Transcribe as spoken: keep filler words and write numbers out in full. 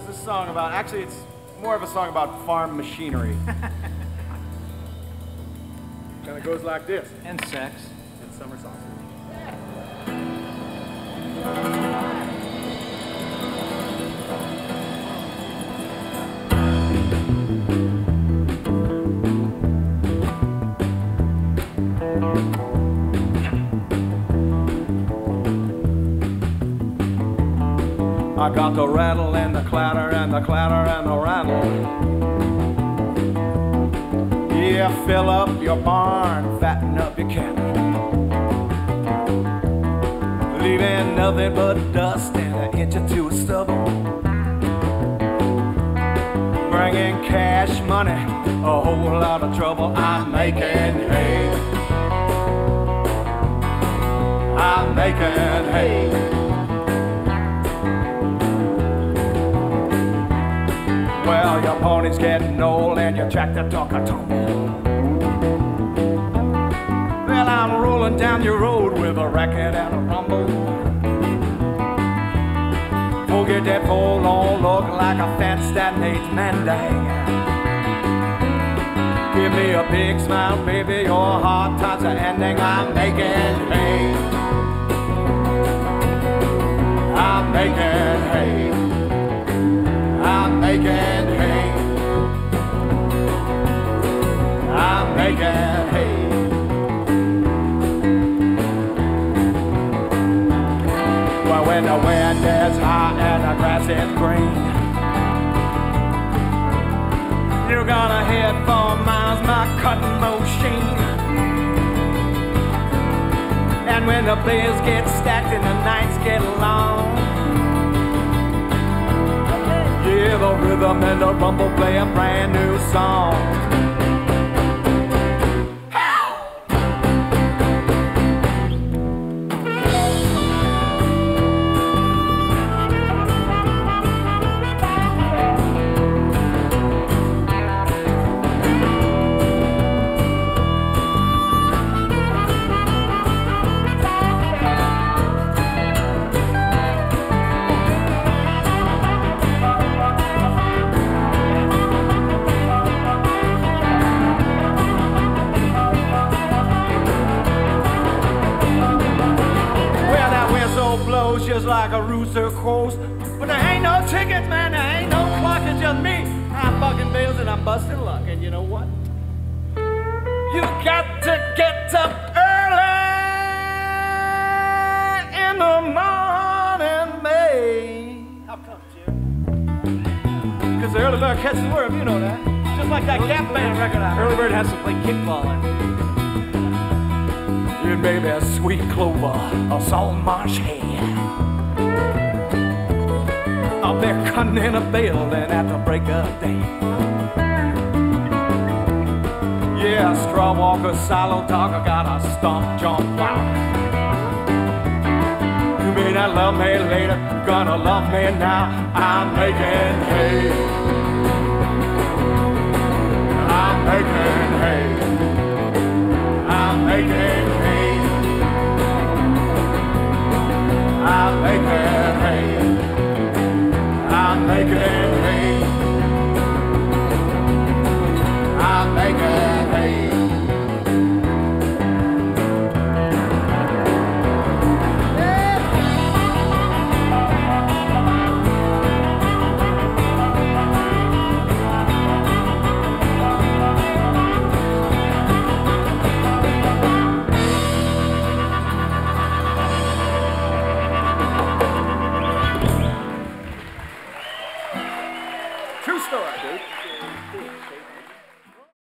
this song about? Actually, it's more of a song about farm machinery. Kind of goes like this. And sex. And summer sausage. I got the rattle and the clatter and the clatter and the rattle. Yeah, fill up your barn, fatten up your cattle. Leaving nothing but dust and an inch or two of stubble. Bringing cash money, a whole lot of trouble. I'm making hay. I'm making hay. Well, your pony's getting old and your tractor talk a tumble. Well, I'm rolling down your road with a racket and a rumble. Forget that pole don't look like a fence that needs mending. Give me a big smile, baby, your hard times are ending. I'm making hay. I'm making hay. I'm making hay. I'm making hay. Well, when the wind is high and the grass is green, you're gonna hit for miles my cutting machine. And when the players get stacked and the nights get long, yeah, the rhythm and the rumble play a brand new song. Just like a rooster crows, but there ain't no tickets, man, there ain't no clock, it's just me. I'm bucking bills and I'm busting luck, and you know what? You got to get up early in the morning, May. How come, Jim? Because the early bird catches the worm, you know that. Just like that Gap Band record out. Early bird has to play kickball in. Yeah, baby, a sweet clover, a salt marsh hay. Up there cutting in a building at the break of day. Yeah, straw walker, silo dog, I got a stomp, jump, wow. You may not love me later, gonna love me now. I'm making hay. I'm making hay. I'm making hay. I'm making hay. I'm making hay. I'm making hay. True story, dude.